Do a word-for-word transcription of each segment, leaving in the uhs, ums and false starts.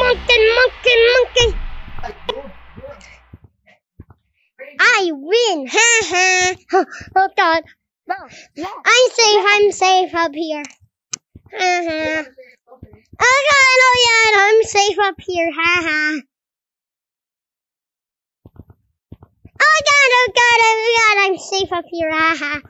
monkey, monkey, monkey. I win. Ha ha. Oh God. No, no. I'm safe. I'm safe up here. Ha ha. Oh God. Oh yeah. I'm safe up here. Ha ha. Oh God. Oh God. Oh God. I'm safe up here. Ha ha.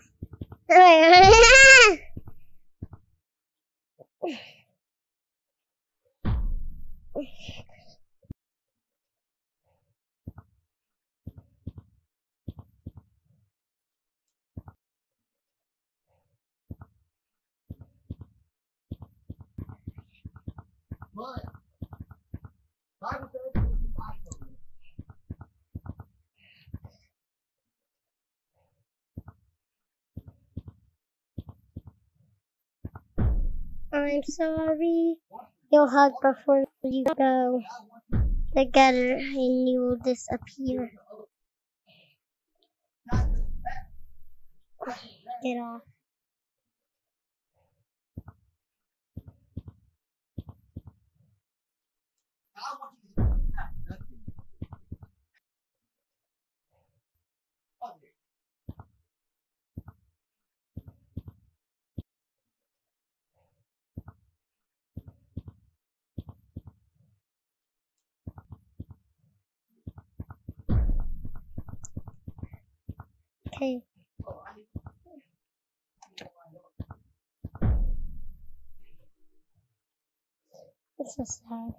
I'm sorry. You'll hug before you go together and you will disappear. Get off. Okay. This is sad.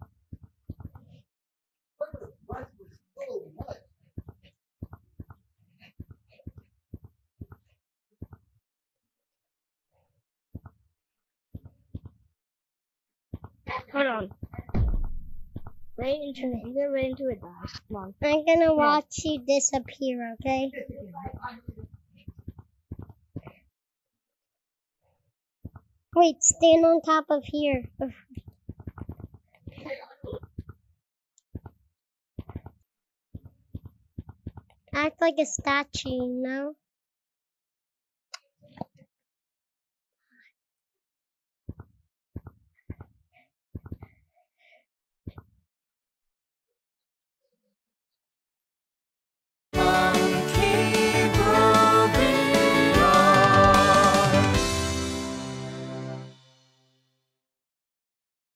Hold on. Wait until you get right into it, guys. Come on. I'm gonna watch you disappear, okay? Wait, stand on top of here. Act like a statue, you know?